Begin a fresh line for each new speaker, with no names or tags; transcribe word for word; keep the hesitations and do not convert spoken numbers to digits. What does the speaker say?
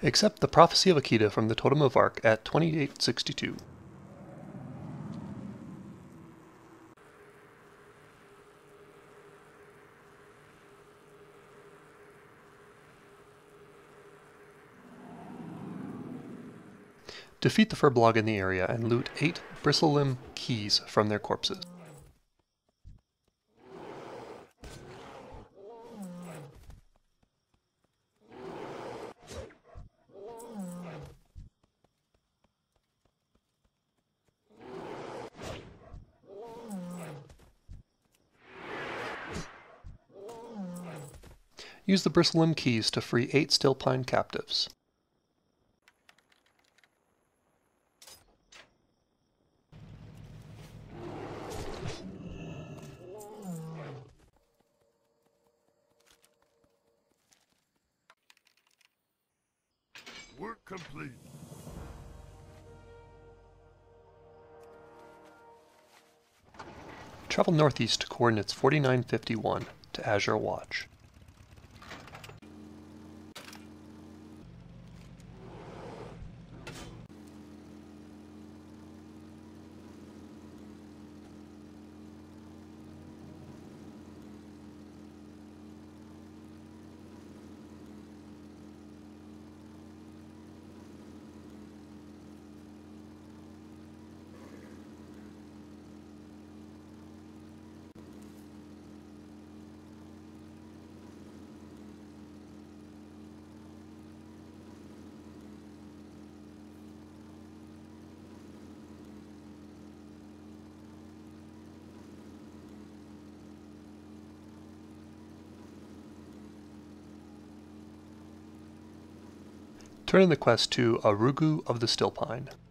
Accept the Prophecy of Akita from the Totem of Ark at twenty-eight sixty-two. Defeat the Furbolg in the area and loot eight Bristlelimb keys from their corpses. Use the Bristlelimb keys to free eight Stillpine captives.
Work complete.
Travel northeast to coordinates forty-nine fifty-one to Azure Watch. Turn in the quest to Arugu of the Stillpine.